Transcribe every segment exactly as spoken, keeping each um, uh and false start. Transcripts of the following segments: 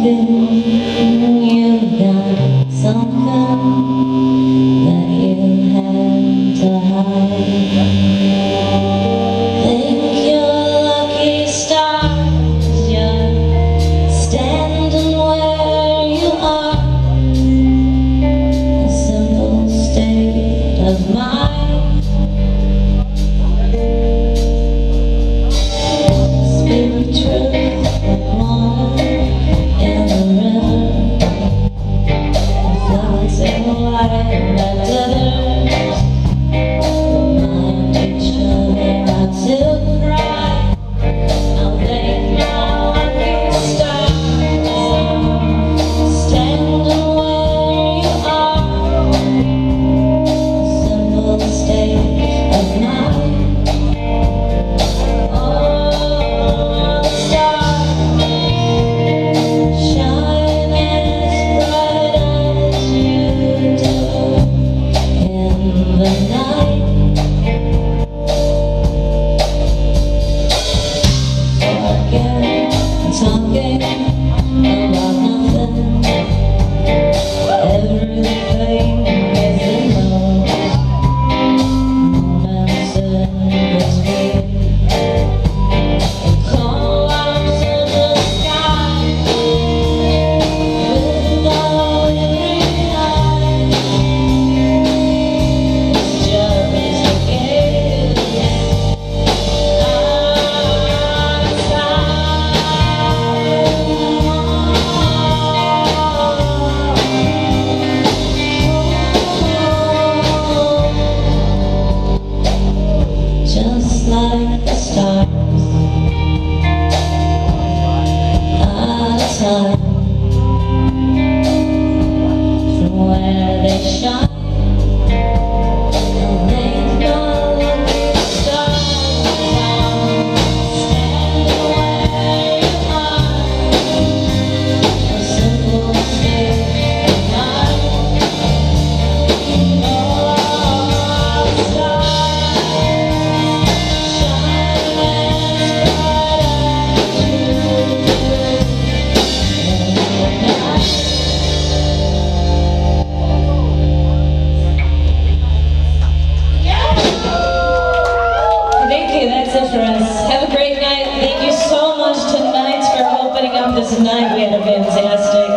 Tonight we had a fantastic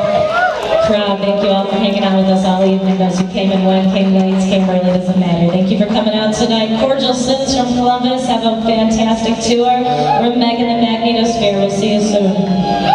uh, crowd. Thank you all for hanging out with us all evening. Those who came in one, came late, came early, doesn't matter. Thank you for coming out tonight. Cordial Sins from Columbus. Have a fantastic tour. We're Megan the Magnetosphere. We'll see you soon.